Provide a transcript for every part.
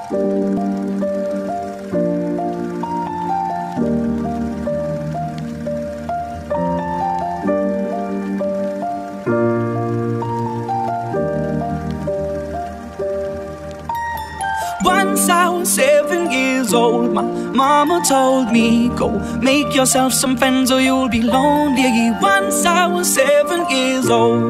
Once I was 7 years old, my mama told me, go make yourself some friends or you'll be lonely. Once I was 7 years old.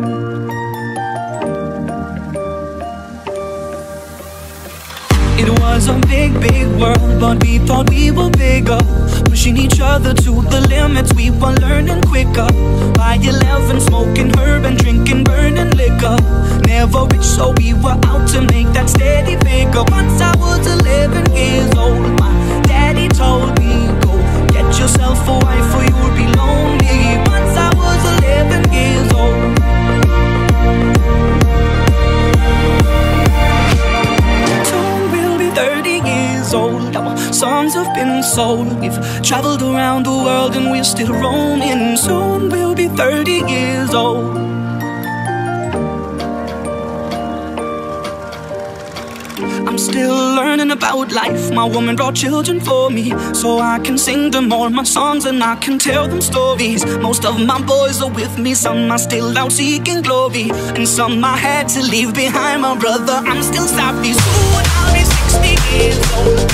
It was a big, big world, but we thought we were bigger. Pushing each other to the limits, we were learning quicker. By 11, smoking herb and drinking burning liquor. Never rich, so we were out to make that steady figure. Once I was 11 years old, my daddy told me, go get yourself a wife or you'll be lonely. Once I was 11 years old. Soon we'll be 30 years old. Our songs have been sold. We've traveled around the world and we're still roaming. Soon we'll be 30 years old. I'm still learning about life. My woman brought children for me, so I can sing them all my songs and I can tell them stories. Most of my boys are with me, some are still out seeking glory, and some I had to leave behind. My brother, I'm still sorry. Soon I'll be 60 years old.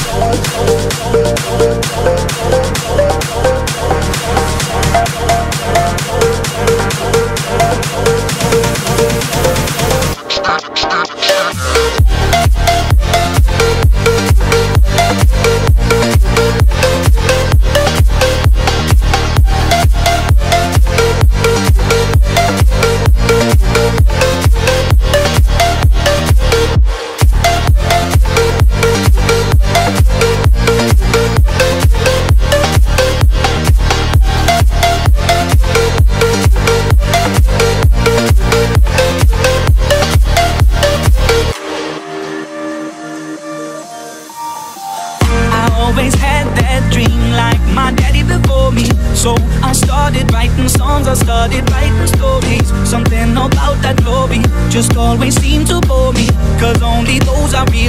Always had that dream like my daddy before me, so I started writing songs, I started writing stories. Something about that glory just always seemed to bore me, cause only those I really